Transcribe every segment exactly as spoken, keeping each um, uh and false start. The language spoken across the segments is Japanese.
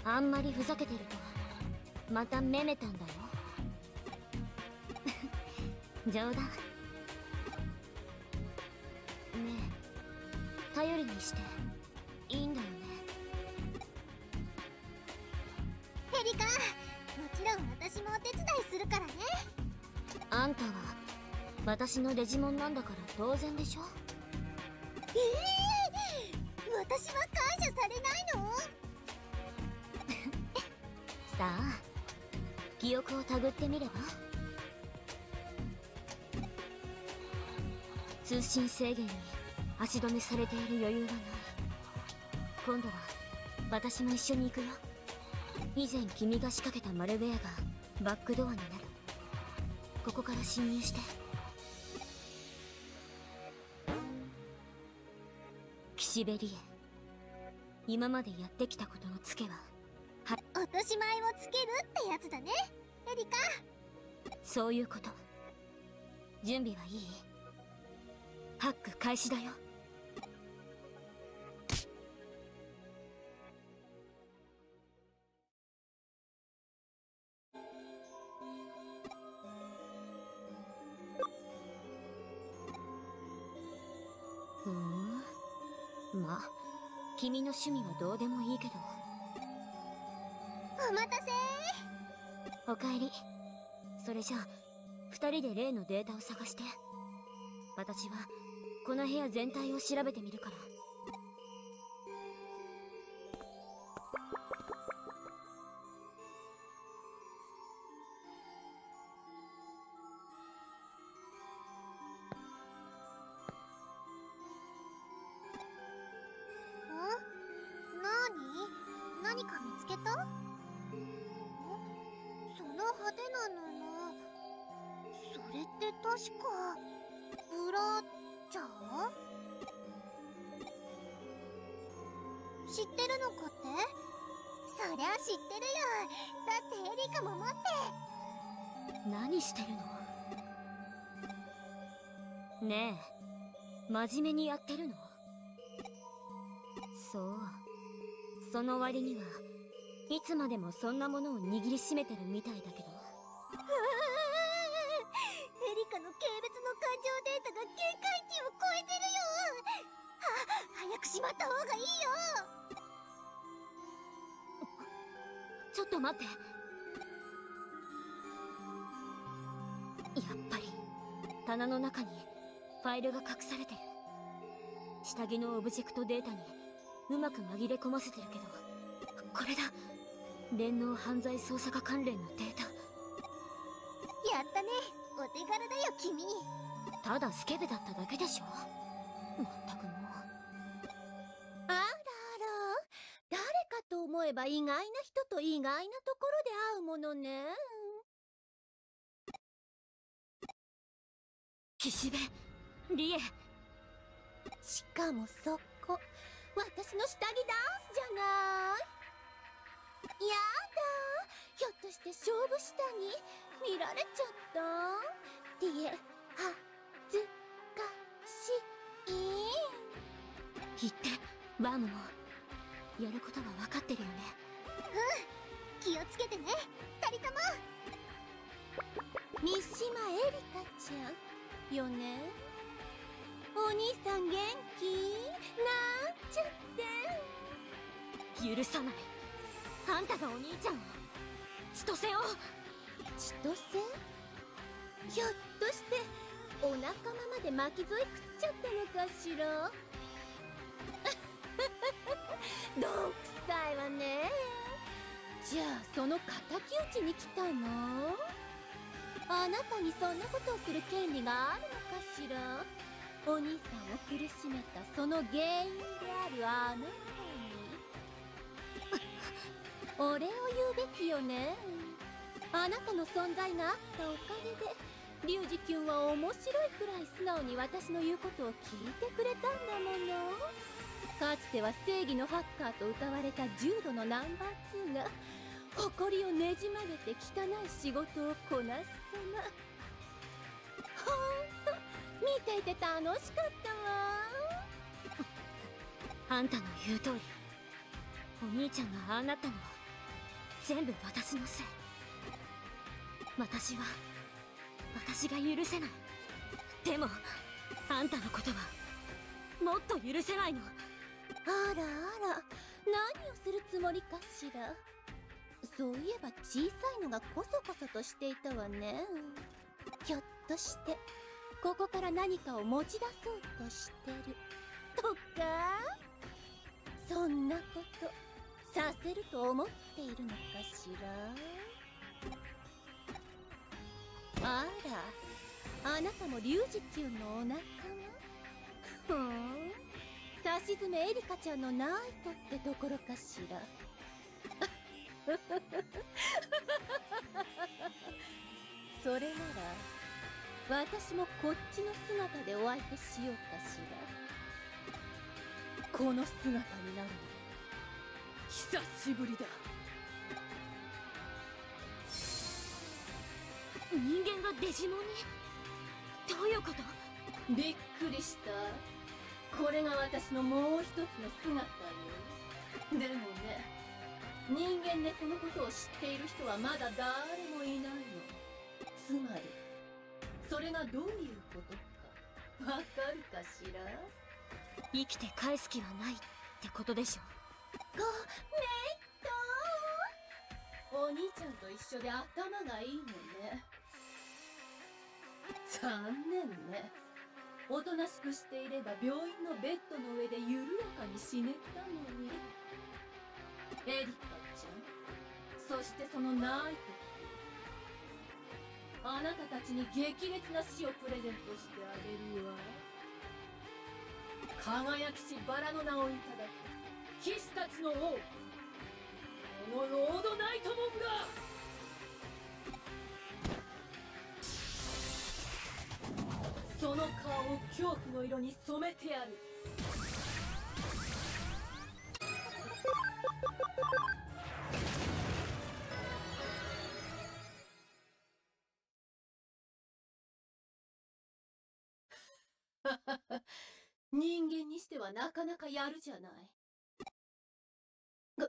あんまりふざけてるとまためめたんだよ。冗談。ねえ、頼りにしていいんだよね。 エリカ、もちろん私もお手伝いするからね。 あんたは私のデジモンなんだから当然でしょ。 ええー、私は解除されないの？ さあ、記憶をたぐってみれば。通信制限に足止めされている余裕はない。今度は私も一緒に行くよ。以前君が仕掛けたマルウェアがバックドアになる。ここから侵入して。岸辺理恵、今までやってきたことのツケはは落とし前をつけるってやつだね、エリカ。 そういうこと。準備はいい？ハック開始だよ。ふん、まあ君の趣味はどうでもいいけど。 お待たせー。おかえり。それじゃあ二人で例のデータを探して。私はこの部屋全体を調べてみるから。 ん？なに？何か見つけた？ん？その派手な布、それって確かブラジャー？知ってるのかって？そりゃ知ってるよ。だってエリカも持って。 何してるの？ねえ、真面目にやってるの？そう、その割にはいつまでもそんなものを握りしめてるみたいだけど。 エリカの軽蔑の感情データが警戒値を超えてるよ。は、早くしまった方がいいよ。 ちょっと待って。やっぱり棚の中にファイルが隠されてる。下着のオブジェクトデータにうまく紛れ込ませてるけど、これだ。連合犯罪捜査課関連のデータ。 やったね、お手軽だよ君。 ただスケベだっただけでしょ。まったくもう。 あらあら、誰かと思えば意外な人と意外なところで会うものね。 岸辺理恵。 しかもそこ、私の下着ダンスじゃない。やだ、ひょっとして勝負下着見られちゃった？リエ、はずかしい。 言って、ワームもやることは分かってるよね。 うん、気をつけてね、二人とも。 三島エリカちゃんよね。お兄さん元気なんちゃって。 許さない。あんたがお兄ちゃんを、千歳を。 千歳？ひょっとしてお仲間まで巻き添え食っちゃったのかしら。どんくさいわね。じゃあその敵討ちに来たの？あなたにそんなことをする権利があるのかしら。お兄さんを苦しめたその原因であるあなたにお礼を言うべきよね。あなたの存在があったおかげでリュウジキュンは面白いくらい素直に私の言うことを聞いてくれたんだもの。かつては正義のハッカーと謳われた重度のナンバーツーが誇りをねじ曲げて汚い仕事をこなす様。ほんと見ていて楽しかったわ。 あんたの言う通り、お兄ちゃんがああなったのは全部私のせい。私は私が許せない。でもあんたのことはもっと許せないの。 あらあら、何をするつもりかしら。そういえば小さいのがコソコソとしていたわね。ひょっとしてここから何かを持ち出そうとしてるとか。そんなことさせると思っているのかしら。あら、あなたも龍二級のお仲間。ふん、さしずめエリカちゃんのナイトってところかしら。それなら私もこっちの姿でお相手しようかしら。この姿になるの久しぶりだ。 人間がデジモンに？どういうこと？ びっくりした。これが私のもう一つの姿よ。でもね、人間でこのことを知っている人はまだ誰もいないの。つまりそれがどういうことかわかるかしら。 生きて返す気はないってことでしょ。 ごめんと。お兄ちゃんと一緒で頭がいいのね。残念ね。おとなしくしていれば病院のベッドの上で緩やかに死ねたのに。エリカちゃん、そしてそのナイト、あなたたちに激烈な死をプレゼントしてあげるわ。輝きしバラの名をいただく騎士たちの王、このロードナイトモンがその顔を恐怖の色に染めてやる。人間にしてはなかなかやるじゃない。が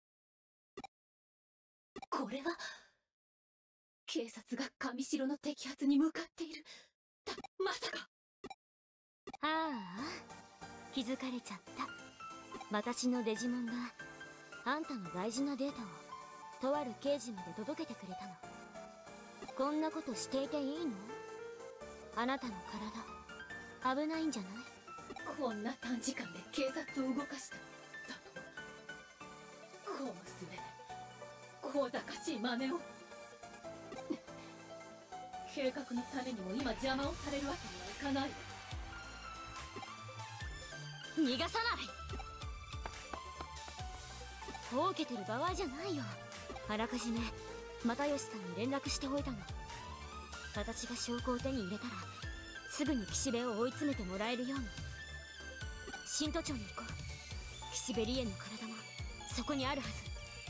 これは警察が上城の摘発に向かっている。たまさか。 ああ、気づかれちゃった。私のデジモンがあんたの大事なデータをとある刑事まで届けてくれたの。こんなことしていていいの？あなたの体危ないんじゃない？ こんな短時間で警察を動かしただと。小娘、小賢しい真似を。計画のためにも今邪魔をされるわけにはいかないわ。 逃がさない。とぼけてる場合じゃないよ。あらかじめ又吉さんに連絡しておいたの。私が証拠を手に入れたらすぐに岸辺を追い詰めてもらえるように。新都庁に行こう。岸辺理恵の体もそこにあるはず。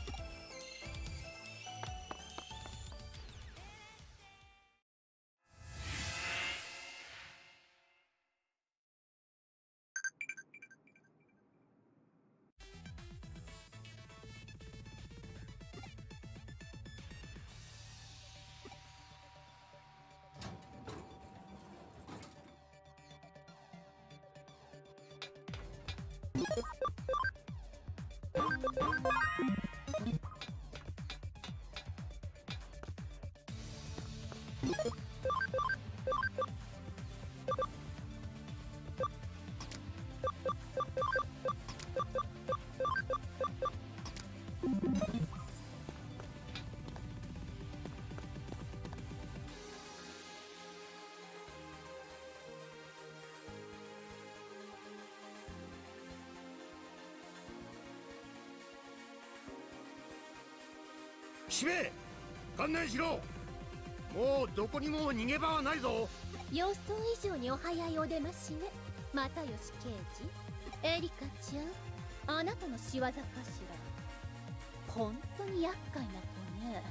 岸辺、観念しろ。もうどこにも逃げ場はないぞ。 予想以上にお早いお出ましね、又吉刑事。エリカちゃん、あなたの仕業かしら。本当に厄介な子ね。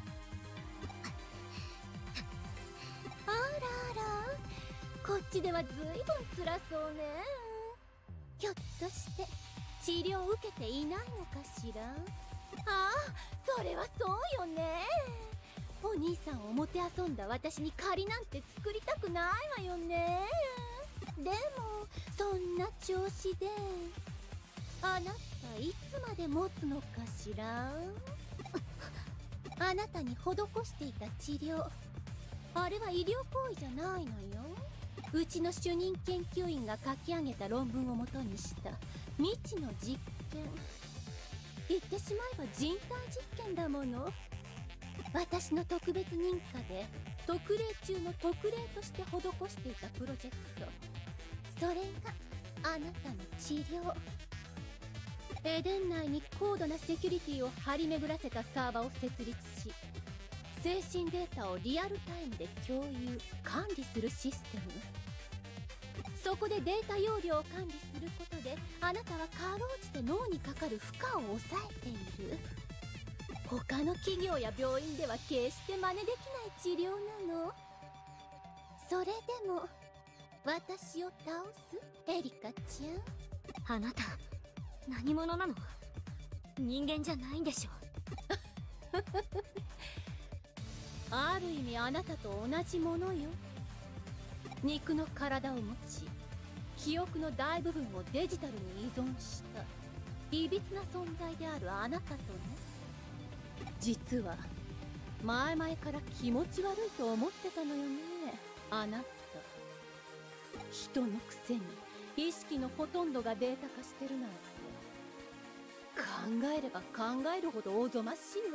あらあら、こっちではずいぶん辛そうね。ひょっとして治療を受けていないのかしら。 ああ、それはそうよね。お兄さんをもてあそんだ私に借りなんて作りたくないわよね。でもそんな調子であなたいつまで持つのかしら。あなたに施していた治療、あれは医療行為じゃないのよ。うちの主任研究員が書き上げた論文をもとにした未知の実験。言ってしまえば人体実験だもの。私の特別認可で特例中の特例として施していたプロジェクト、それがあなたの治療。エデン内に高度なセキュリティを張り巡らせたサーバーを設立し、精神データをリアルタイムで共有管理するシステム。そこでデータ容量を管理することで、あなたはかろうじて脳にかかる負荷を抑えている。他の企業や病院では決して真似できない治療なの。それでも私を倒すエリカちゃん。あなた何者なの？人間じゃないんでしょ。 ある意味あなたと同じものよ。肉の体を持ち、記憶の大部分をデジタルに依存したいびつな存在であるあなたとね。実は前々から気持ち悪いと思ってたのよね、あなた。人のくせに意識のほとんどがデータ化してるなんて、考えれば考えるほどおぞましいわ。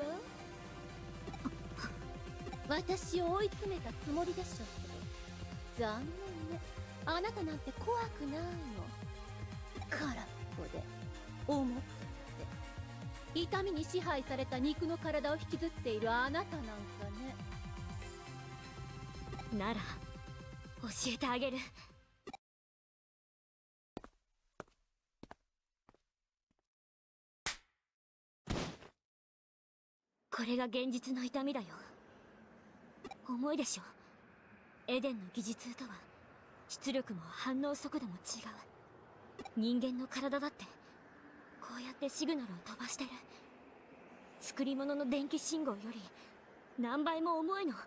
私を追い詰めたつもりでしょうけど、残念ね。あなたなんて怖くないの。空っぽで重くて痛みに支配された肉の体を引きずっているあなたなんかね。 なら教えてあげる。これが現実の痛みだよ。重いでしょ。エデンの技術とは出力も反応速度も違う。人間の体だってこうやってシグナルを飛ばしてる。作り物の電気信号より何倍も重いの。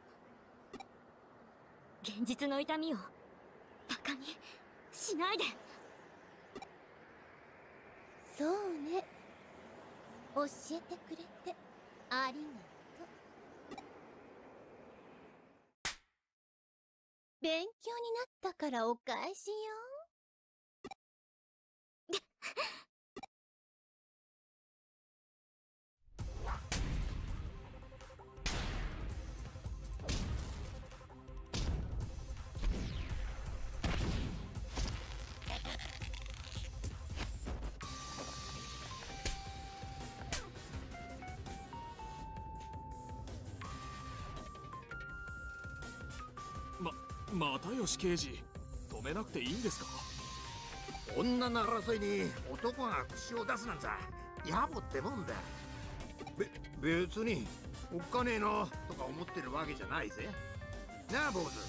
現実の痛みをバカにしないで。 そうね、教えてくれてありがとう。勉強になったからお返しよ。 またよし刑事、止めなくていいんですか？ 女の争いに男が口を出すなんざ野暮ってもんだ。べ別におっかねえのとか思ってるわけじゃないぜ。なあ坊主。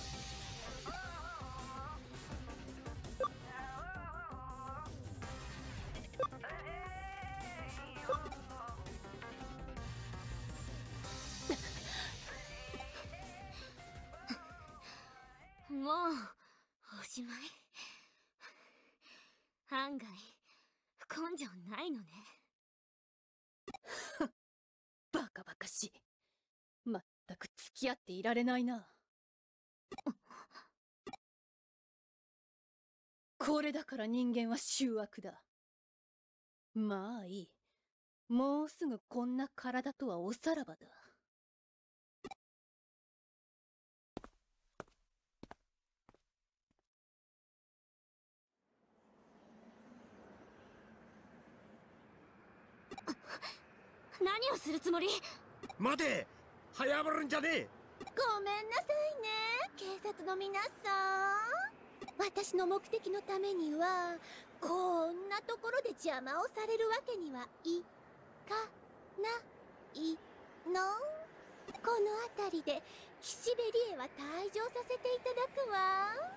もうおしまい。案外根性ないのね。 バカバカしい。まったく付き合っていられないな。これだから人間は醜悪だ。まあいい、もうすぐこんな体とはおさらばだ。 何をするつもり？ 待て、早まるんじゃねえ。 ごめんなさいね、警察の皆さん。私の目的のためにはこんなところで邪魔をされるわけにはいかないの。この辺りで岸辺理恵は退場させていただくわ。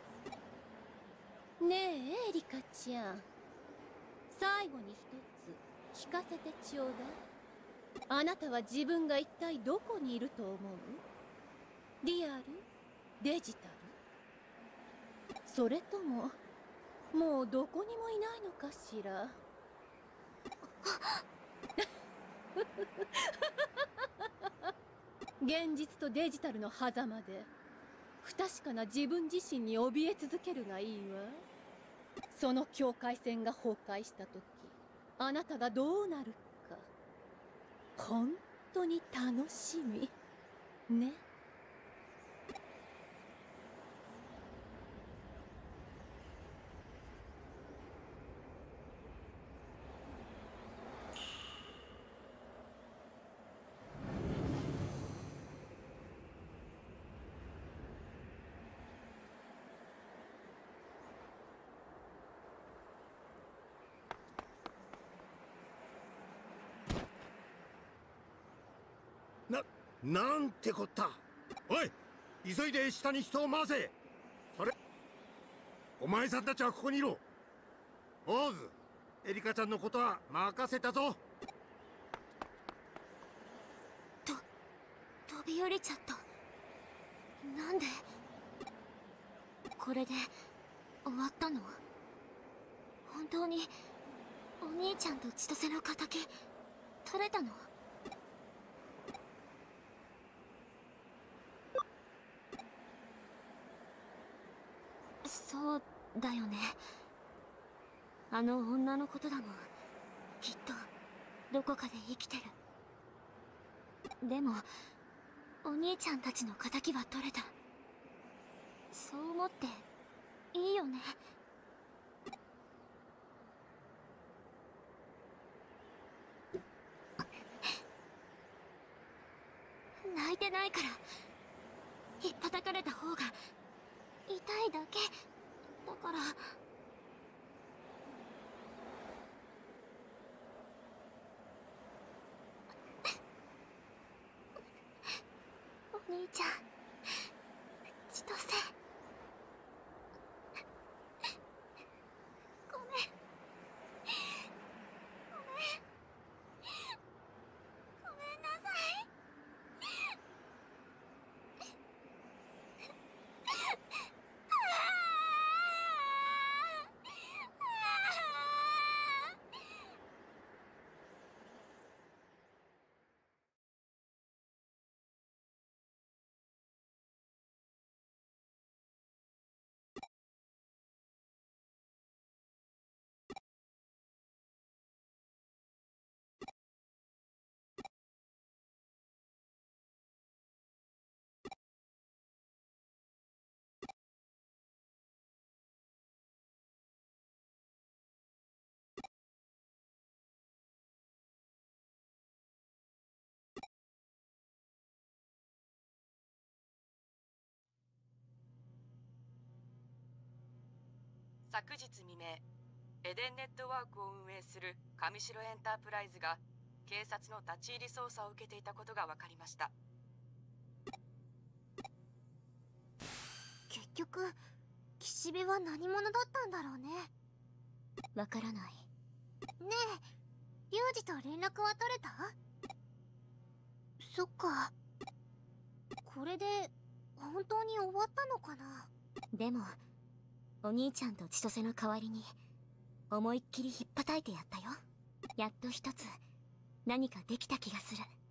ねえエリカちゃん、最後に一つ聞かせてちょうだい。 あなたは自分が一体どこにいると思う？リアル？デジタル？それとももうどこにもいないのかしら。現実とデジタルの狭間で不確かな自分自身に怯え続けるがいいわ。その境界線が崩壊した時、あなたがどうなるか本当に楽しみね。 な、なんてこった。おい、急いで下に人を回せ。それ、お前さんたちはここにいろ。オーズ、エリカちゃんのことは任せたぞ。 と飛び降りちゃった。なんでこれで終わったの？本当にお兄ちゃんと千歳の仇取れたの？そうだよね。あの女のことだもん。きっとどこかで生きてる。でもお兄ちゃんたちの仇は取れた。そう思っていいよね。泣いてないから。ひっぱたかれた方が痛いだけだから。お兄ちゃん、千歳、ごめん、ごめん、ごめんなさい。 昨日未明、エデンネットワークを運営する上白エンタープライズが警察の立ち入り捜査を受けていたことが分かりました。 結局岸辺は何者だったんだろうね。 わからない。 ねえ、リュウジと連絡は取れた？そっか。これで本当に終わったのかな。 でもお兄ちゃんと千歳の代わりに思いっきりひっぱたいてやったよ。やっと一つ何かできた気がする。